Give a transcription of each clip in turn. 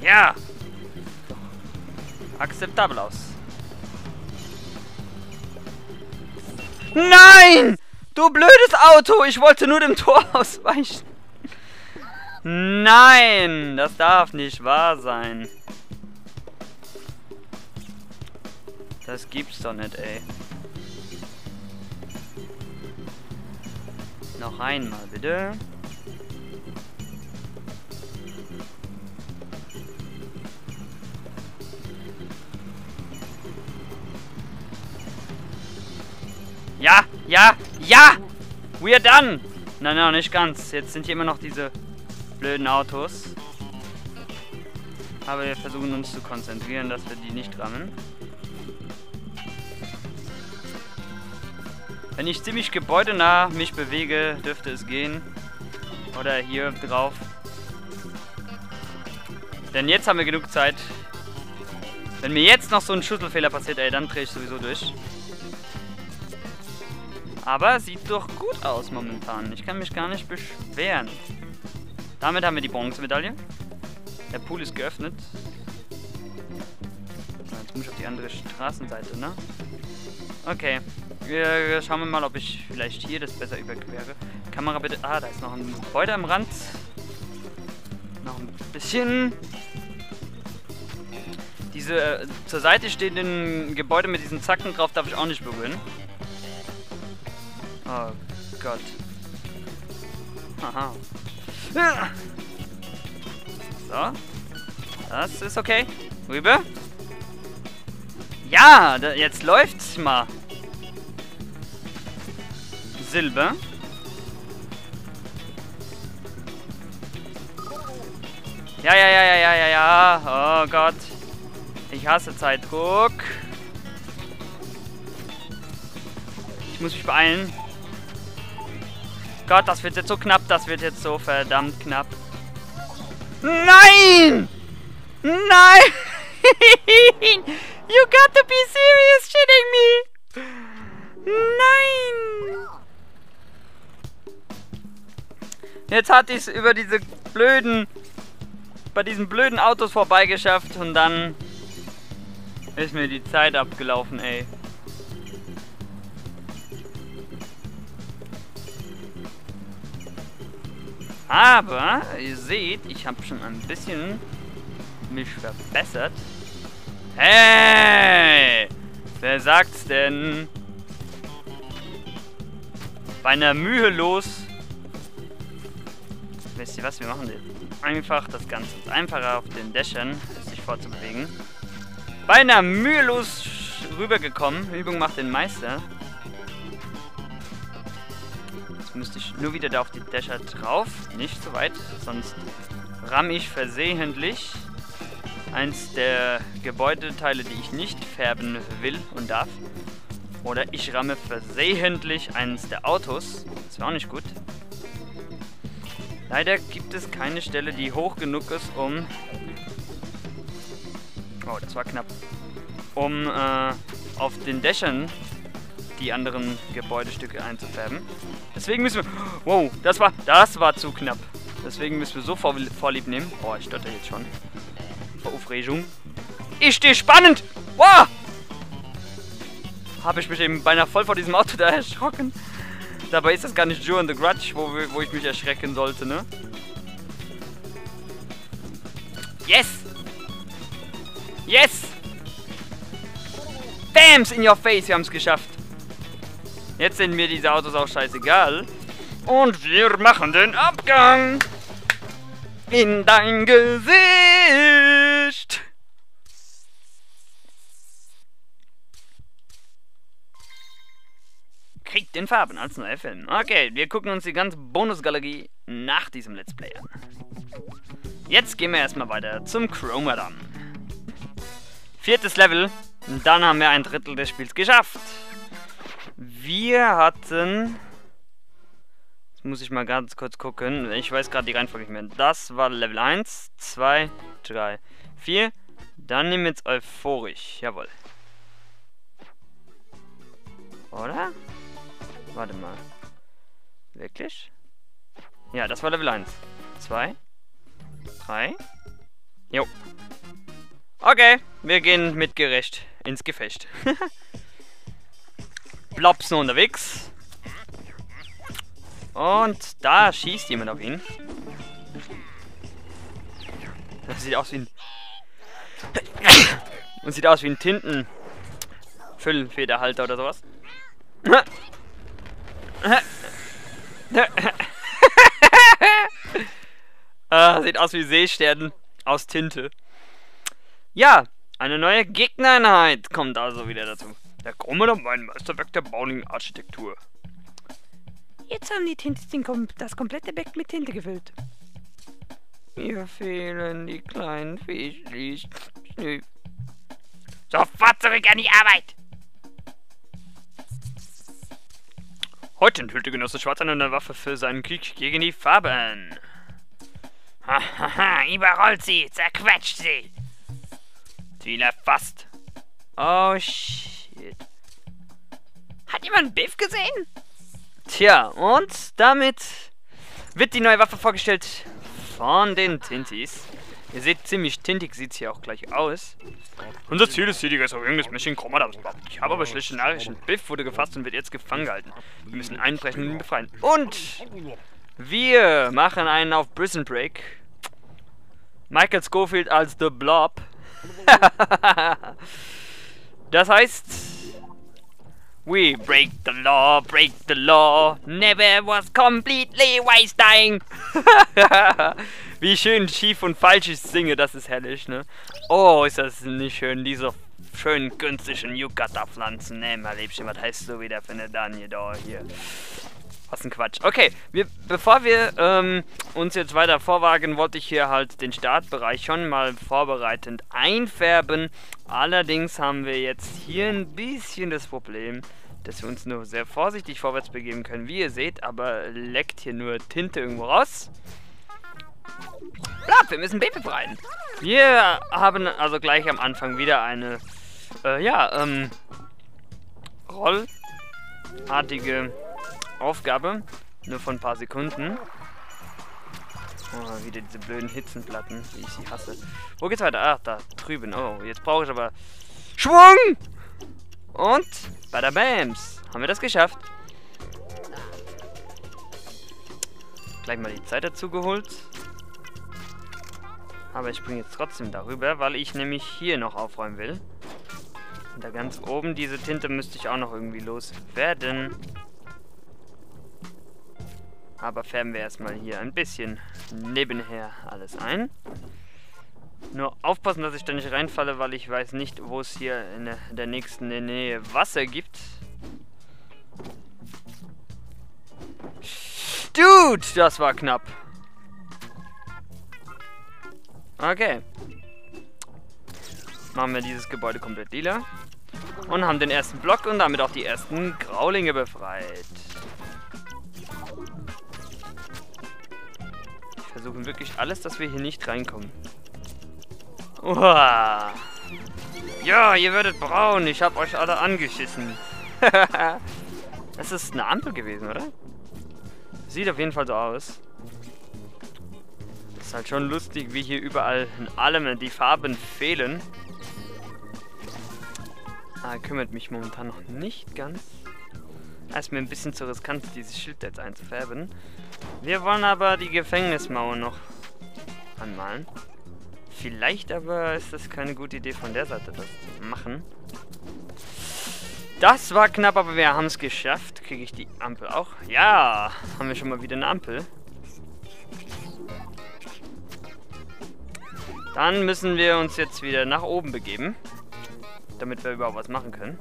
Ja! Akzeptabel aus. Nein! Du blödes Auto! Ich wollte nur dem Tor ausweichen. Nein! Das darf nicht wahr sein. Das gibt's doch nicht, ey. Noch einmal, bitte. Ja, ja, ja! We're done! Nein, nein, nicht ganz. Jetzt sind hier immer noch diese blöden Autos. Aber wir versuchen uns zu konzentrieren, dass wir die nicht rammen. Wenn ich ziemlich gebäudenah mich bewege, dürfte es gehen. Oder hier drauf. Denn jetzt haben wir genug Zeit. Wenn mir jetzt noch so ein Schüsselfehler passiert, ey, dann drehe ich sowieso durch. Aber sieht doch gut aus momentan. Ich kann mich gar nicht beschweren. Damit haben wir die Bronzemedaille. Der Pool ist geöffnet. Jetzt muss ich auf die andere Straßenseite, ne? Okay. Schauen wir mal, ob ich vielleicht hier das besser überquere. Kamera bitte. Ah, da ist noch ein Gebäude am Rand. Noch ein bisschen. Diese zur Seite stehenden Gebäude mit diesen Zacken drauf darf ich auch nicht berühren. Oh Gott. Haha. So. Das ist okay. Rüber. Ja, jetzt läuft's mal. Silber. Ja. Oh Gott. Ich hasse Zeitdruck. Ich muss mich beeilen. Gott, das wird jetzt so knapp. Das wird jetzt so verdammt knapp. Nein! Nein! You got to be serious shitting me! Nein! Jetzt hat ich es über diese blöden... bei diesen blöden Autos vorbeigeschafft und dann ist mir die Zeit abgelaufen, ey. Aber ihr seht, ich habe schon ein bisschen mich verbessert. Hey! Wer sagt's denn? Beinahe mühelos. Wisst ihr was, wir machen jetzt einfach das Ganze einfacher auf den Dächern, sich fortzubewegen. Beinahe mühelos rübergekommen. Übung macht den Meister. Jetzt müsste ich nur wieder da auf die Dächer drauf. Nicht so weit, sonst ramme ich versehentlich eins der Gebäudeteile, die ich nicht färben will und darf. Oder ich ramme versehentlich eins der Autos. Das wäre auch nicht gut. Leider gibt es keine Stelle, die hoch genug ist, um... Oh, das war knapp. Um auf den Dächern die anderen Gebäudestücke einzufärben. Deswegen müssen wir... Wow, das war zu knapp. Deswegen müssen wir so Vorlieb nehmen. Boah, ich stotter jetzt schon. Vor Aufregung. Ich stehe spannend! Wow! Habe ich mich eben beinahe voll vor diesem Auto da erschrocken. Dabei ist das gar nicht Joe and the Grudge, wo ich mich erschrecken sollte, ne? Yes! Yes! Bams in your face, wir haben es geschafft. Jetzt sind mir diese Autos auch scheißegal. Und wir machen den Abgang. In dein Gesicht. Krieg den Farben als neuer Film. Okay, wir gucken uns die ganze Bonusgalerie nach diesem Let's Play an. Jetzt gehen wir erstmal weiter zum Chromadon. 4. Level. Und dann haben wir ein Drittel des Spiels geschafft. Wir hatten... Jetzt muss ich mal ganz kurz gucken. Ich weiß gerade die Reihenfolge nicht mehr. Das war Level 1, 2, 3, 4. Dann nehmen wir jetzt euphorisch. Jawohl. Oder? Warte mal. Wirklich? Ja, das war Level 1. 2, 3. Jo. Okay, wir gehen mitgerecht ins Gefecht. Blobs nur unterwegs. Und da schießt jemand auf ihn. Das sieht aus wie ein... Und sieht aus wie ein Tintenfüllfederhalter oder sowas. Sieht aus wie Seesterne aus Tinte. Ja, eine neue Gegnereinheit kommt also wieder dazu. Der Chromodom war ein Meisterwerk der Bowling-Architektur. Jetzt haben die Tinte das komplette Becken mit Tinte gefüllt. Mir fehlen die kleinen Fischlis. Sofort zurück an die Arbeit! Heute enthüllte Genosse Schwarz eine neue Waffe für seinen Krieg gegen die Farben. Hahaha, überrollt sie, zerquetscht sie. Ziel erfasst. Oh shit. Hat jemand Biff gesehen? Tja, und damit wird die neue Waffe vorgestellt von den Tintis. Ihr seht, ziemlich tintig sieht es hier auch gleich aus. Unser Ziel ist hier die Restaurierung des Machine Chromadams. Ich habe aber schlechte Nachrichten. Biff wurde gefasst und wird jetzt gefangen gehalten. Wir müssen einbrechen und ihn befreien. Und wir machen einen auf Prison Break. Michael Scofield als The Blob. Das heißt... We break the law, never was completely wasting. Wie schön schief und falsch ich singe, das ist herrlich, ne? Oh, ist das nicht schön, diese schönen künstlichen Yukata-Pflanzen. Ne, mein Liebchen, was heißt so wieder für eine Danje da hier? Was ein Quatsch. Okay, bevor wir uns jetzt weiter vorwagen, wollte ich hier halt den Startbereich schon mal vorbereitend einfärben. Allerdings haben wir jetzt hier ein bisschen das Problem, dass wir uns nur sehr vorsichtig vorwärts begeben können. Wie ihr seht, aber leckt hier nur Tinte irgendwo raus. Blatt, wir müssen Baby befreien. Wir haben also gleich am Anfang wieder eine, rollartige Aufgabe. Nur von ein paar Sekunden. Oh, wieder diese blöden Hitzenplatten, wie ich sie hasse. Wo geht's weiter? Ach, da drüben. Oh, jetzt brauche ich aber Schwung! Und badabams! Haben wir das geschafft? Gleich mal die Zeit dazu geholt. Aber ich springe jetzt trotzdem darüber, weil ich nämlich hier noch aufräumen will. Und da ganz oben, diese Tinte müsste ich auch noch irgendwie loswerden. Aber färben wir erstmal hier ein bisschen nebenher alles ein. Nur aufpassen, dass ich da nicht reinfalle, weil ich weiß nicht, wo es hier in der nächsten Nähe Wasser gibt. Dude, das war knapp. Okay. Machen wir dieses Gebäude komplett lila. Und haben den ersten Block und damit auch die ersten Graulinge befreit. Wir versuchen wirklich alles, dass wir hier nicht reinkommen. Uah. Ja, ihr werdet braun. Ich hab euch alle angeschissen. Das ist eine Ampel gewesen, oder? Sieht auf jeden Fall so aus. Ist halt schon lustig, wie hier überall in allem die Farben fehlen. Kümmert mich momentan noch nicht ganz. Ist mir ein bisschen zu riskant, dieses Schild jetzt einzufärben. Wir wollen aber die Gefängnismauer noch anmalen. Vielleicht aber ist das keine gute Idee von der Seite, das zu machen. Das war knapp, aber wir haben es geschafft. Kriege ich die Ampel auch? Ja, haben wir schon mal wieder eine Ampel. Dann müssen wir uns jetzt wieder nach oben begeben, damit wir überhaupt was machen können.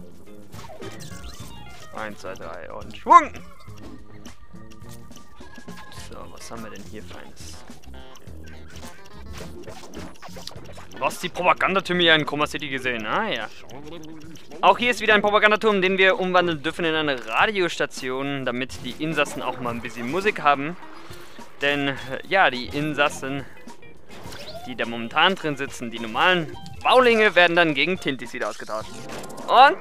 1, 2, 3 und Schwung! So, was haben wir denn hier Feines? Du hast die Propagandatürme hier in Chroma City gesehen, ah ja. Auch hier ist wieder ein Propagandaturm, den wir umwandeln dürfen in eine Radiostation, damit die Insassen auch mal ein bisschen Musik haben. Denn, ja, die Insassen, die da momentan drin sitzen, die normalen Baulinge, werden dann gegen Tintis wieder ausgetauscht. Und...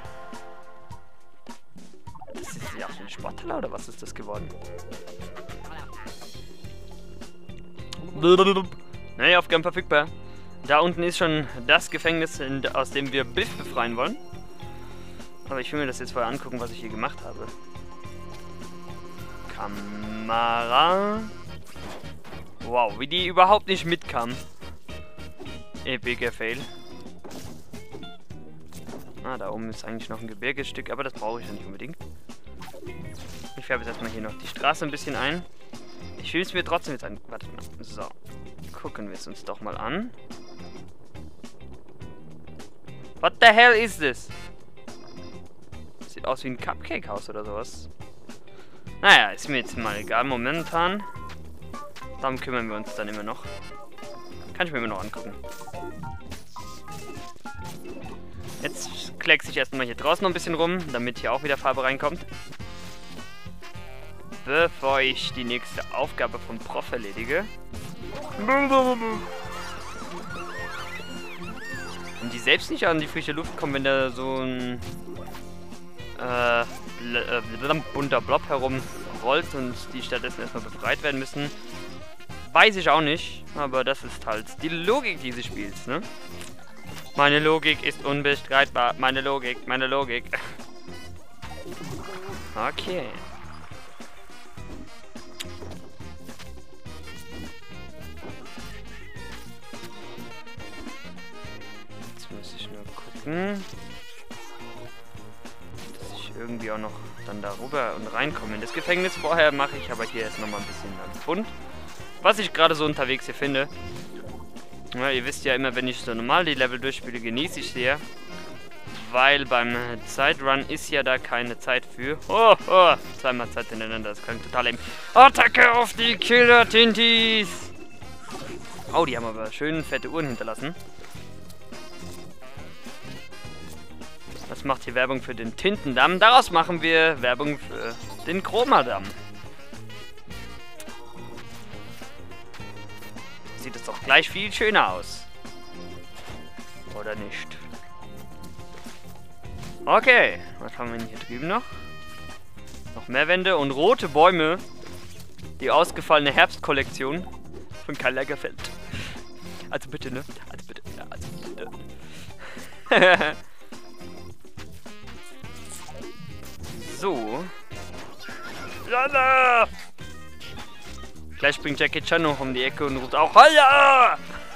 Das ist ja auch eine Sporthalle, oder was ist das geworden? Neue Aufgaben verfügbar. Da unten ist schon das Gefängnis, aus dem wir Biff befreien wollen. Aber ich will mir das jetzt vorher angucken, was ich hier gemacht habe. Kamera. Wow, wie die überhaupt nicht mitkam. Epiger Fail. Ah, da oben ist eigentlich noch ein Gebirgsstück, aber das brauche ich ja nicht unbedingt. Ich färbe jetzt erstmal hier noch die Straße ein bisschen ein. Ich will es mir trotzdem jetzt an. Warte mal. So. Gucken wir es uns doch mal an. What the hell is this? Sieht aus wie ein Cupcake-Haus oder sowas. Naja, ist mir jetzt mal egal momentan. Darum kümmern wir uns dann immer noch. Kann ich mir immer noch angucken. Jetzt kleckse ich erstmal hier draußen noch ein bisschen rum, damit hier auch wieder Farbe reinkommt. Bevor ich die nächste Aufgabe vom Prof erledige. Und die selbst nicht an die frische Luft kommen, wenn da so ein bunter Blob herumrollt und die stattdessen erstmal befreit werden müssen. Weiß ich auch nicht, aber das ist halt die Logik dieses Spiels, ne? Meine Logik ist unbestreitbar. Meine Logik, meine Logik. Okay. Jetzt muss ich nur gucken, dass ich irgendwie auch noch dann darüber und reinkomme in das Gefängnis. Vorher mache ich aber hier erst nochmal ein bisschen einen Fund. Was ich gerade so unterwegs hier finde. Ja, ihr wisst ja immer, wenn ich so normal die Level durchspiele, genieße ich sehr. Weil beim Zeitrun ist ja da keine Zeit für. Oh, oh, zweimal Zeit hintereinander, das klingt total lame. Attacke auf die Killer-Tintis! Oh, die haben aber schön fette Uhren hinterlassen. Das macht hier Werbung für den Tintendamm. Daraus machen wir Werbung für den Chromadamm. Sieht es doch gleich viel schöner aus. Oder nicht? Okay, was haben wir denn hier drüben noch? Noch mehr Wände und rote Bäume. Die ausgefallene Herbstkollektion von Karl Lagerfeld. Also bitte, ne? Also bitte, ja, also bitte. So. Lala! Gleich springt Jackie Chan noch um die Ecke und ruft auch Holla!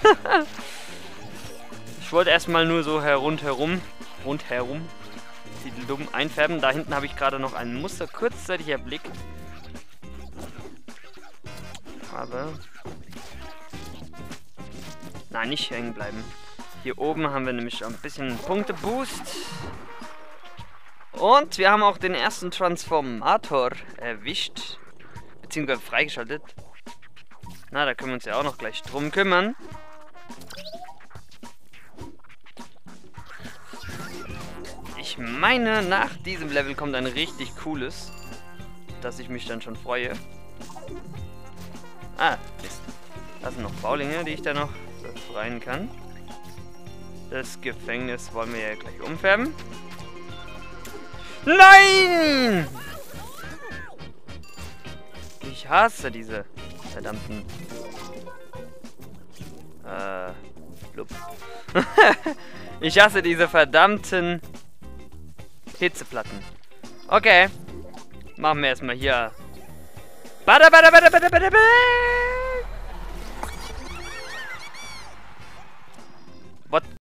Ich wollte erstmal nur so rundherum die dumm einfärben. Da hinten habe ich gerade noch ein Muster kurzzeitig erblickt. Aber nein, nicht hängen bleiben. Hier oben haben wir nämlich ein bisschen Punkte-Boost. Und wir haben auch den ersten Transformator erwischt. Beziehungsweise freigeschaltet. Na, da können wir uns ja auch noch gleich drum kümmern. Ich meine, nach diesem Level kommt ein richtig cooles, dass ich mich dann schon freue. Ah, Mist. Da sind noch Baulinge, die ich da noch befreien kann. Das Gefängnis wollen wir ja gleich umfärben. Nein! Ich hasse diese verdammten Blub. Ich hasse diese verdammten Hitzeplatten. Okay. Machen wir erstmal hier. Bada, bada, bada, bada, bada, bada.